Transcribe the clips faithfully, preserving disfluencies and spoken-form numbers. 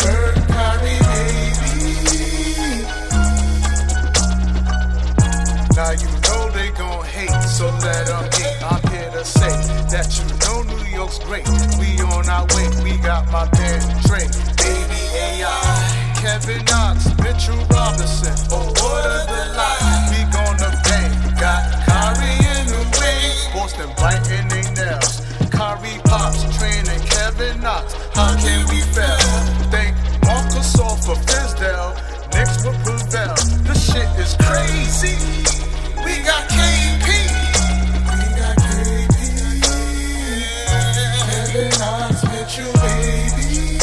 Bird, Kyrie, baby. Now you know they gon' hate, so let them hate. I'm here to say that you know New York's great. We on our way, we got my man Trey, baby A I, Kevin Knox, Mitchell Robinson. Oh, what a delight. We gonna bang. Got Kyrie in the way, Boston biting they nails. Kyrie pops, training Kevin Knox. How can we fail? Thank Marcus off for Fizdale. Knicks will prevail. The shit is crazy. We got K P. We got K P. Kevin Knox, Mitchell, baby.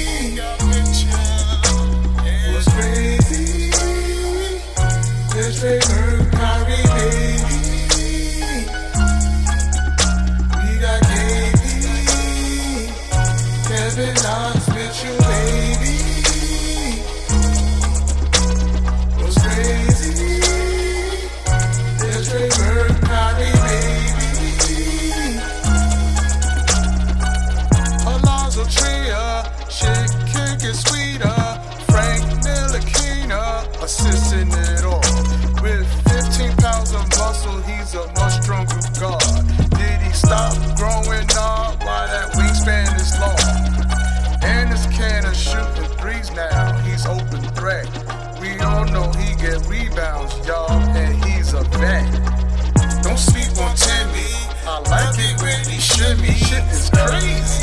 What's crazy? There's Ray Bird, Kyrie, baby. We got K P. Kevin Knox, Mitchell, baby. What's crazy? There's Ray Bird, Kyrie, baby. Alonzo Tria, shit can't get sweeter. Frank Ntilikina, assisting it all. With fifteen pounds of muscle, he's a much stronger guard. Did he stop growing up while that wingspan is long? And his cannon shooting threes now, he's open threat. We all know he get rebounds, y'all, and he's a vet. Don't sleep on Timmy, I like it when he shimmy. Shit is crazy.